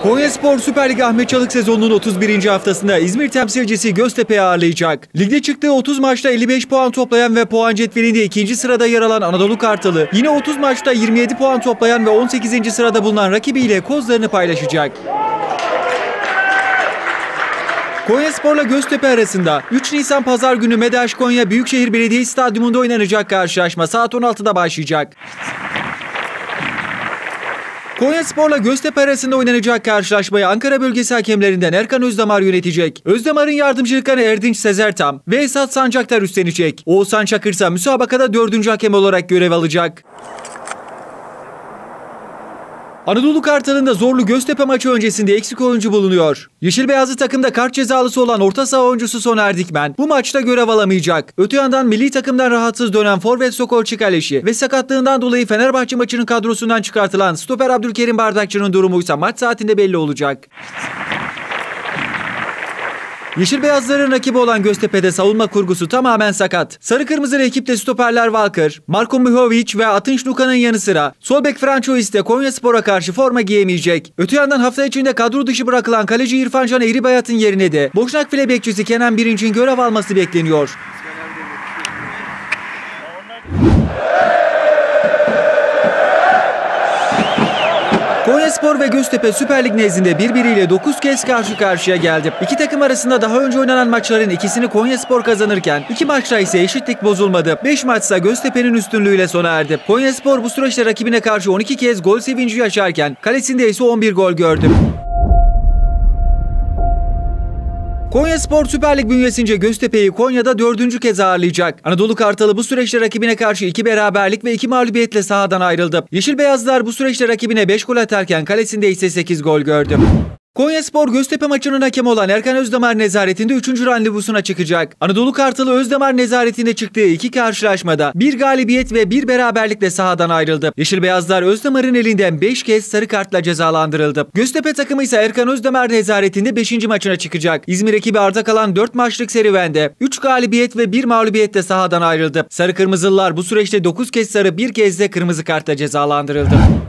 Konyaspor Süper Lig Ahmet Çalık sezonunun 31. haftasında İzmir temsilcisi Göztepe'yi ağırlayacak. Ligde çıktığı 30 maçta 55 puan toplayan ve puan cetvelinde 2. sırada yer alan Anadolu Kartalı, yine 30 maçta 27 puan toplayan ve 18. sırada bulunan rakibiyle kozlarını paylaşacak. Konyaspor'la Göztepe arasında 3 Nisan Pazar günü Medaş Konya Büyükşehir Belediye Stadyumunda oynanacak karşılaşma saat 16'da başlayacak. Konyaspor'la Göztepe arasında oynanacak karşılaşmayı Ankara bölgesi hakemlerinden Erkan Özdamar yönetecek. Özdamar'ın yardımcılıklarını Erdinç Sezertam ve Esat Sancaktar üstlenecek. Oğuzhan Çakır ise müsabakada 4. hakem olarak görev alacak. Anadolu Kartalı'nın da zorlu Göztepe maçı öncesinde eksik oyuncu bulunuyor. Yeşil beyazlı takımda kart cezalısı olan orta saha oyuncusu Soner Dikmen bu maçta görev alamayacak. Öte yandan milli takımdan rahatsız dönen forvet Sokol Çikaleşi ve sakatlığından dolayı Fenerbahçe maçının kadrosundan çıkartılan stoper Abdülkerim Bardakçı'nın durumuysa maç saatinde belli olacak. Yeşil beyazların rakibi olan Göztepe'de savunma kurgusu tamamen sakat. Sarı kırmızılı ekipte stoperler Walker, Marko Mihovic ve Atınç Luka'nın yanı sıra sol bek Francois de Konyaspor'a karşı forma giyemeyecek. Öte yandan hafta içinde kadro dışı bırakılan kaleci İrfan Can Eğribayat'ın yerine de Boşnak file bekçisi Kenan Birinç'in görev alması bekleniyor. Konyaspor ve Göztepe Süper Lig nezdinde birbiriyle 9 kez karşı karşıya geldi. İki takım arasında daha önce oynanan maçların ikisini Konyaspor kazanırken 2 maçta ise eşitlik bozulmadı. 5 maçsa Göztepe'nin üstünlüğüyle sona erdi. Konyaspor bu süreçte rakibine karşı 12 kez gol sevinci yaşarken kalesinde ise 11 gol gördü. Konyaspor Süper Lig bünyesince Göztepe'yi Konya'da 4. kez ağırlayacak. Anadolu Kartalı bu süreçte rakibine karşı 2 beraberlik ve 2 mağlubiyetle sahadan ayrıldı. Yeşil beyazlar bu süreçte rakibine 5 gol atarken kalesinde ise 8 gol gördü. Konyaspor Göztepe maçının hakemi olan Erkan Özdamar nezaretinde 3. randevusuna çıkacak. Anadolu Kartalı Özdamar nezaretinde çıktığı 2 karşılaşmada 1 galibiyet ve 1 beraberlikle sahadan ayrıldı. Yeşil beyazlar Özdamar'ın elinden 5 kez sarı kartla cezalandırıldı. Göztepe takımı ise Erkan Özdamar nezaretinde 5. maçına çıkacak. İzmir ekibi arta kalan 4 maçlık serüvende 3 galibiyet ve 1 mağlubiyetle sahadan ayrıldı. Sarı kırmızılılar bu süreçte 9 kez sarı 1 kez de kırmızı kartla cezalandırıldı.